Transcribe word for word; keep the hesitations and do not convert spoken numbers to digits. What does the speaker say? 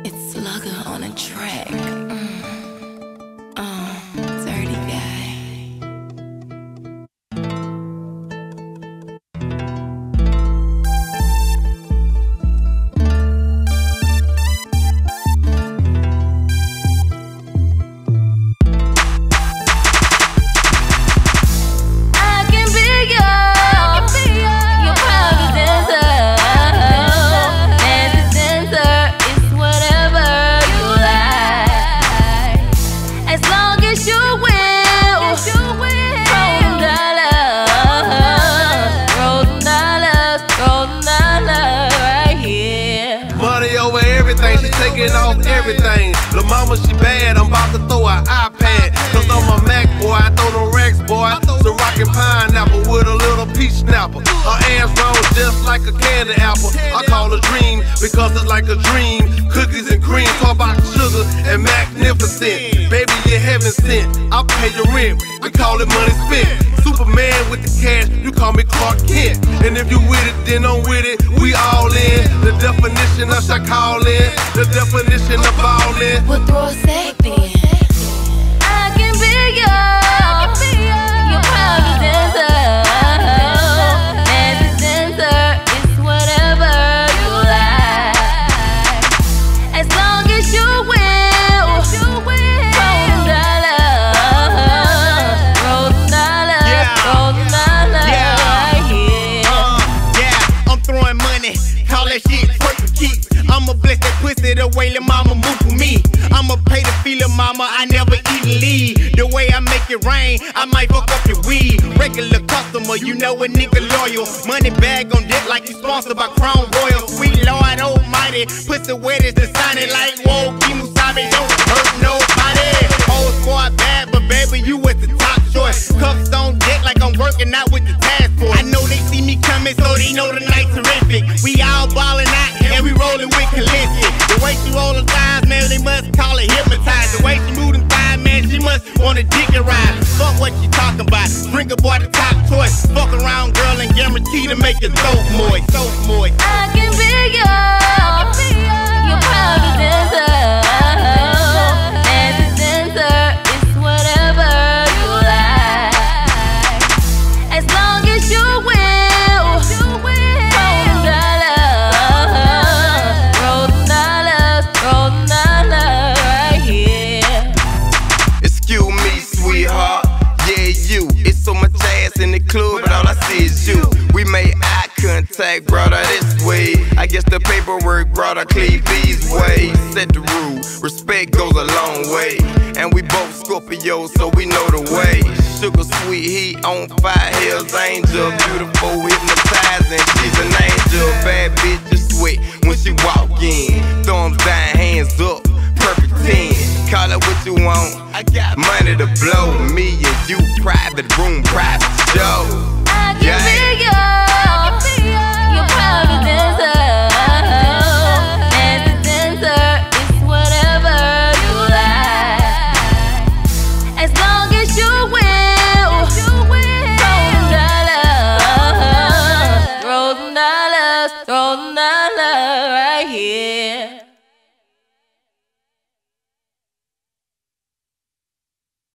It's Slugger on a track. Mm. Uh, dirty guy. She taking off everything. Lil' mama, she bad, I'm about to throw her iPad. Cause I'm a Mac boy, I throw them racks, boy. So rockin' pineapple with a little peach snapper. Her ass roll just like a candy apple. I call her dream because it's like a dream. Cookies and cream, talk about sugar and magnificent. Baby, you're heaven sent, I'll pay your rent. We call it money spent. Superman with the cash, you call me Clark Kent. And if you with it, then I'm with it, we all in. The definition of shot callin', the definition of ballin'. We'll throw a sack then. I can be yours, your private dancer. As a dancer, it's whatever you like. As long as you will, roll them dollars, roll them dollars, roll them dollars, yeah. Uh, yeah, I'm throwing money, call that shit twerk for keeps. I'ma bless that pussy the way lil' mama move for me. I'ma pay the fee, lil' mama, I never even leave. The way I make it rain, I might fuck up your weed. Regular customer, you know a nigga loyal. Money bag on deck like you sponsored by Crown Royal. Sweet Lord Almighty, pussy wet as the sign it like whoa, Kimusabe, don't hurt nobody. Whole squad bad, but baby, you was the top choice. Cuffs on deck like I'm working out with the task force. I know they see me coming, so they know the night's terrific. We all ballin' out, and we rollin' with Kalinsky. The way she roll them thighs, man, they must call it hypnotized. The way she move them thighs, man, she must wanna dick and ride. Fuck what you talking about, bring a boy the top choice. Fuck around, girl, and guarantee to make your throat moist, throat moist. I can be yours, your private dancer. As a dancer, it's whatever you like. As long as you will, roll them dollars, roll them dollars, roll them dollars, right here. Excuse me, sweetheart, yeah, you. It's so much ass in the club, but all I see is you. We made eye contact, brought her this way. I guess the paperwork brought her Cleve's way. Set the rule, respect goes a long way. And we both Scorpios, so we know the way. Sugar sweet heat on fire, Hell's Angel. Beautiful, hypnotizing, she's an angel. Bad bitch, just sweat when she walk in. Thumbs down, hands up, perfect ten. Call it what you want, I got money to blow. Me and you, private room, private